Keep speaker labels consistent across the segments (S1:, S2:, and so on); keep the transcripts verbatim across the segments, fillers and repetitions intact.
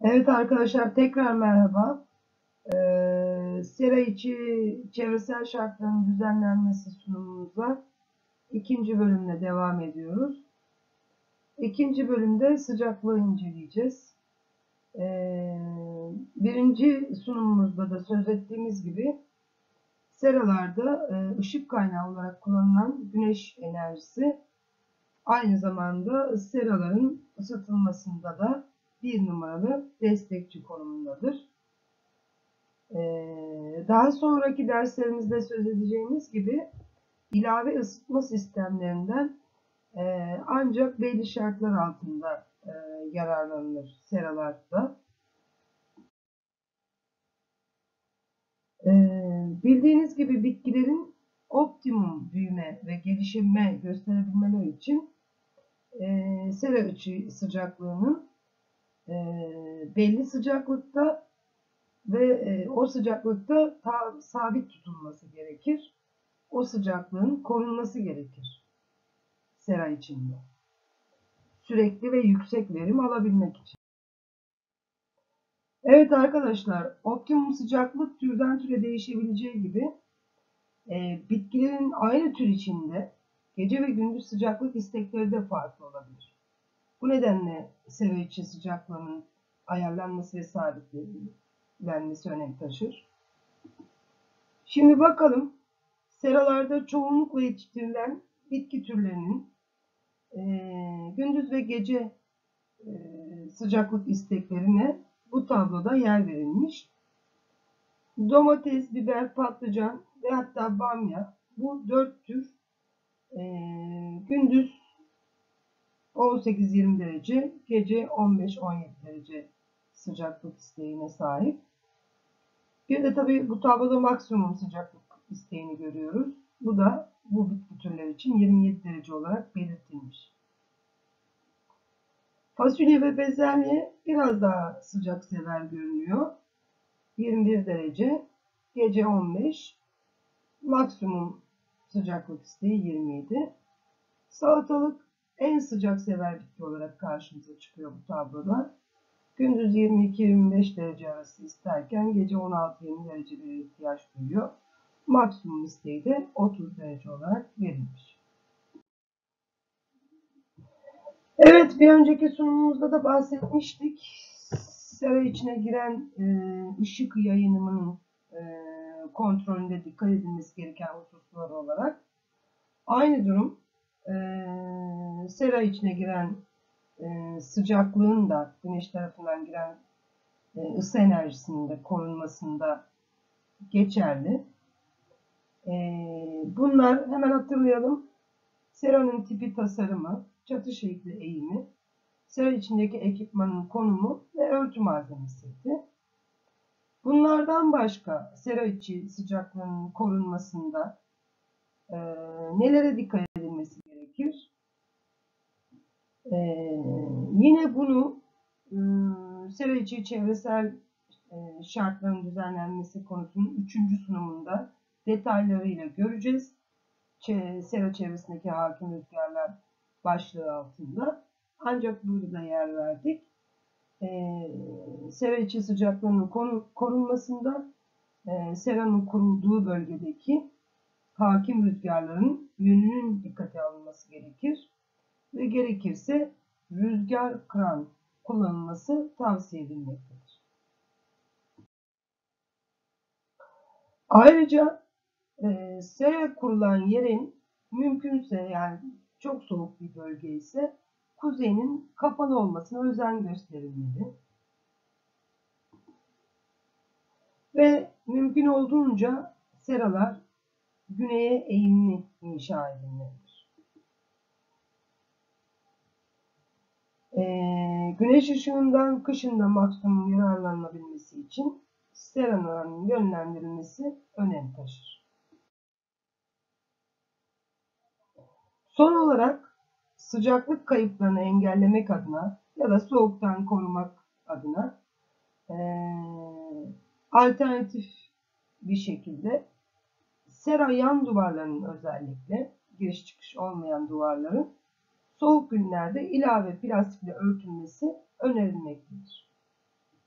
S1: Evet arkadaşlar, tekrar merhaba. Ee, sera içi çevresel şartların düzenlenmesi sunumumuza ikinci bölümle devam ediyoruz. İkinci bölümde sıcaklığı inceleyeceğiz. Ee, birinci sunumumuzda da söz ettiğimiz gibi seralarda e, ışık kaynağı olarak kullanılan güneş enerjisi aynı zamanda seraların ısıtılmasında da bir numaralı destekçi konumundadır. Daha sonraki derslerimizde söz edeceğimiz gibi ilave ısıtma sistemlerinden ancak belli şartlar altında yararlanılır seralarda. Bildiğiniz gibi bitkilerin optimum büyüme ve gelişime gösterebilmeleri için sera içi sıcaklığının belli sıcaklıkta ve o sıcaklıkta sabit tutulması gerekir. O sıcaklığın korunması gerekir sera içinde. Sürekli ve yüksek verim alabilmek için. Evet arkadaşlar, optimum sıcaklık türden türe değişebileceği gibi e, bitkilerin aynı tür içinde gece ve gündüz sıcaklık istekleri de farklı olabilir. Bu nedenle sera içi sıcaklığının ayarlanması ve sabitlenmesi önem taşır. Şimdi bakalım seralarda çoğunlukla yetiştirilen bitki türlerinin e, gündüz ve gece e, sıcaklık isteklerine bu tabloda yer verilmiş. Domates, biber, patlıcan ve hatta bamya, bu dört tür e, gündüz on sekiz yirmi derece, gece on beş on yedi derece sıcaklık isteğine sahip. Bir de tabii bu tabloda maksimum sıcaklık isteğini görüyoruz. Bu da bu bitki türleri için yirmi yedi derece olarak belirtilmiş. Fasulye ve bezelye biraz daha sıcak sever görünüyor. yirmi bir derece, gece on beş, maksimum sıcaklık isteği yirmi yedi. Salatalık en sıcak sever bitki olarak karşımıza çıkıyor bu tabloda. Gündüz yirmi iki yirmi beş derece arası isterken gece on altı yirmi derecelere ihtiyaç duyuyor. Maksimum isteği de otuz derece olarak verilmiş. Evet, bir önceki sunumumuzda da bahsetmiştik. Sera içine giren e, ışık yayınımının e, kontrolünde dikkat edilmesi gereken hususlar olarak. Aynı durum e, sera içine giren e, sıcaklığın da güneş tarafından giren e, ısı enerjisinin de korunmasında geçerli. E, bunlar hemen hatırlayalım. Seranın tipi, tasarımı, çatı şekli eğimi, sera içindeki ekipmanın konumu ve örtü malzemesiydi. Bunlardan başka sera içi sıcaklığının korunmasında e, nelere dikkat edilmesi gerekir? E, yine bunu e, sera içi çevresel e, şartların düzenlenmesi konusunun üçüncü sunumunda detaylarıyla göreceğiz. Sera çevresindeki hakim rüzgarlar başlığı altında. Ancak burada da yer verdik. Ee, sera içi sıcaklığının korunmasında e, seranın kurulduğu bölgedeki hakim rüzgarların yönünün dikkate alınması gerekir. Ve gerekirse rüzgar kıran kullanılması tavsiye edilmektedir. Ayrıca e, sera kurulan yerin mümkünse, yani çok soğuk bir bölge ise kuzeyinin kapalı olmasına özen gösterilmeli. Ve mümkün olduğunca seralar güneye eğimli inşa edilmelidir. Ee, güneş ışığından kışında maksimum yararlanabilmesi için seraların yönlendirilmesi önem taşır. Son olarak sıcaklık kayıplarını engellemek adına ya da soğuktan korumak adına e, alternatif bir şekilde sera yan duvarlarının, özellikle giriş çıkış olmayan duvarların soğuk günlerde ilave plastikle örtülmesi önerilmektedir.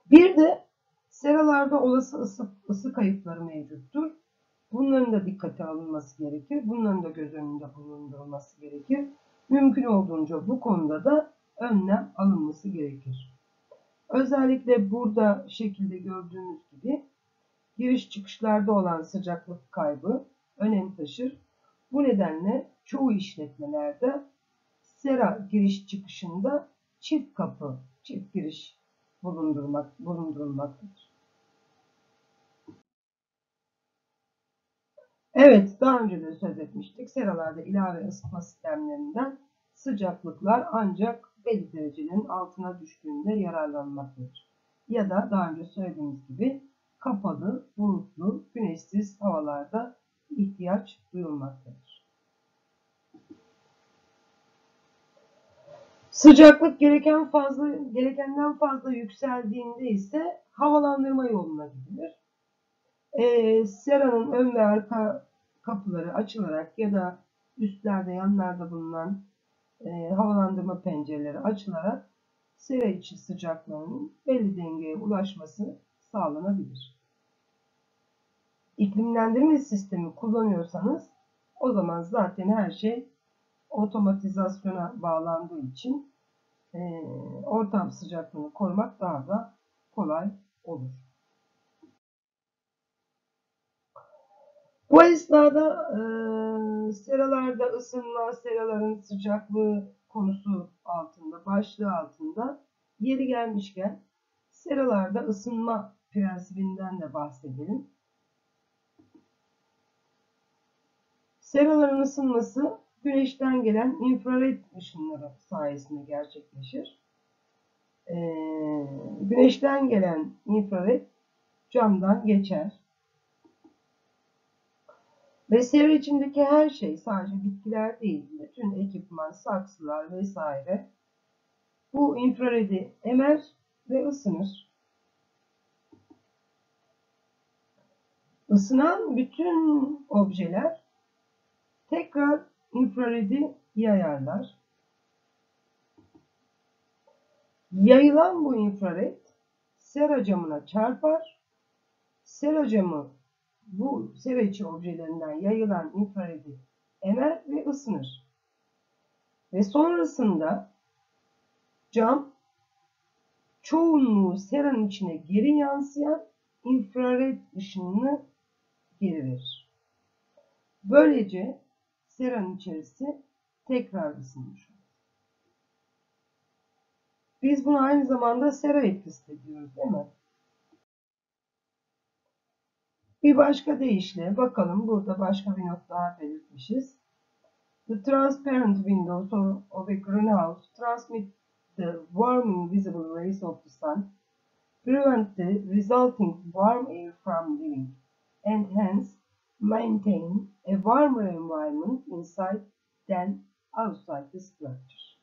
S1: Bir de seralarda olası ısı, ısı kayıpları mevcuttur. Bunların da dikkate alınması gerekir. Bunların da göz önünde bulundurulması gerekir. Mümkün olduğunca bu konuda da önlem alınması gerekir. Özellikle burada şekilde gördüğünüz gibi giriş çıkışlarda olan sıcaklık kaybı önem taşır. Bu nedenle çoğu işletmelerde sera giriş çıkışında çift kapı, çift giriş bulundurmak, bulundurulmaktadır. Evet, daha önce de söz etmiştik. Seralarda ilave ısıtma sistemlerinden sıcaklıklar ancak belli derecelerin altına düştüğünde yararlanmaktadır. Ya da daha önce söylediğimiz gibi kapalı, bulutlu, güneşsiz havalarda ihtiyaç duyulmaktadır. Sıcaklık gereken fazla, gerekenden fazla yükseldiğinde ise havalandırma yoluna gidilir. Ee, seranın ön ve arka kapıları açılarak ya da üstlerde yanlarda bulunan e, havalandırma pencereleri açılarak sera içi sıcaklığının belli dengeye ulaşması sağlanabilir. İklimlendirme sistemi kullanıyorsanız o zaman zaten her şey otomatizasyona bağlandığı için e, ortam sıcaklığını korumak daha da kolay olur. Bu esnada e, seralarda ısınma, seraların sıcaklığı konusu altında, başlığı altında yeri gelmişken seralarda ısınma prensibinden de bahsedelim. Seraların ısınması güneşten gelen infrared ışınları sayesinde gerçekleşir. E, güneşten gelen infrared camdan geçer. Ve sera içindeki her şey, sadece bitkiler değil, bütün ekipman, saksılar vesaire bu infraredi emer ve ısınır. Isınan bütün objeler tekrar infraredi yayarlar. Yayılan bu infrared sera camına çarpar. Sera camı bu sera içi objelerinden yayılan infraredi emer ve ısınır. Ve sonrasında cam çoğunluğu seranın içine geri yansıyan infrared ışınını geri verir. Böylece seranın içerisi tekrar ısınmış olur. Biz bunu aynı zamanda sera etkisi diyoruz, değil mi? Bir başka deyişle bakalım, burada başka bir not daha belirtmişiz. The transparent windows of a greenhouse transmit the warming visible rays of the sun, prevent the resulting warm air from leaving, and hence maintain a warmer environment inside than outside the structure.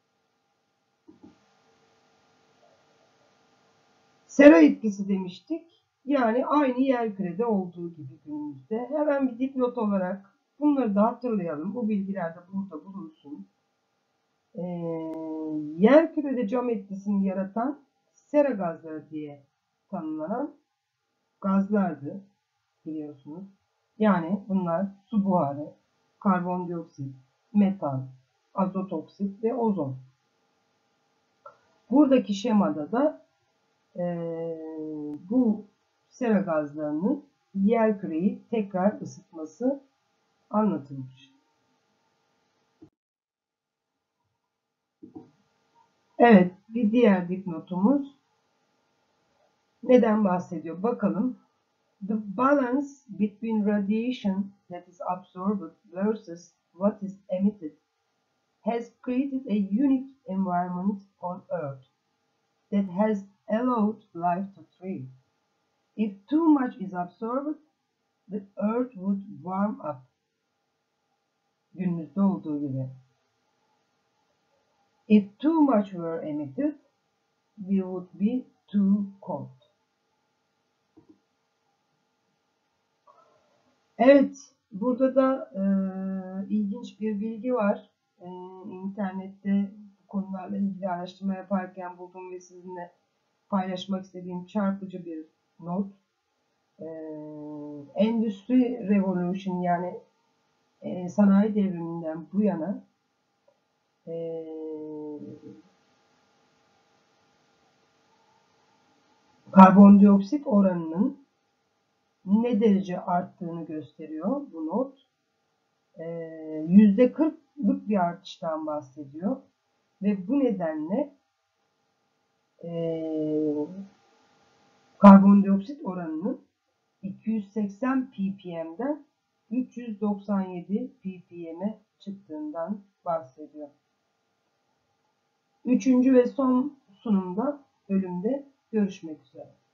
S1: Sera etkisi demiştik. Yani aynı yerkürede olduğu gibi günümüzde. Hemen bir dipnot olarak bunları da hatırlayalım. Bu bilgiler de burada bulunsun. Ee, yerkürede cam etkisini yaratan sera gazları diye tanımlanan gazlardı, biliyorsunuz. Yani bunlar su buharı, karbondioksit, metan, azot oksit ve ozon. Buradaki şemada da e, bu sera gazlarının yerküreyi tekrar ısıtması anlatılmış. Evet, bir diğer dipnotumuz neden bahsediyor? Bakalım. The balance between radiation that is absorbed versus what is emitted has created a unique environment on Earth that has allowed life to thrive. If too much is absorbed, the Earth would warm up. Günümüzde olduğu gibi. If too much were emitted, we would be too cold. Evet, burada da e, ilginç bir bilgi var. E, internette bu konularla ilgili araştırma yaparken buldum ve sizinle paylaşmak istediğim çarpıcı bir not. Ee, Endüstri Revolution yani e, sanayi devriminden bu yana e, karbondioksit oranının ne derece arttığını gösteriyor bu not. yüzde kırklık bir artıştan bahsediyor ve bu nedenle e, karbondioksit oranının iki yüz seksen ppm'den üç yüz doksan yedi ppm'e çıktığından bahsediyor. Üçüncü ve son sunumda, bölümde görüşmek üzere.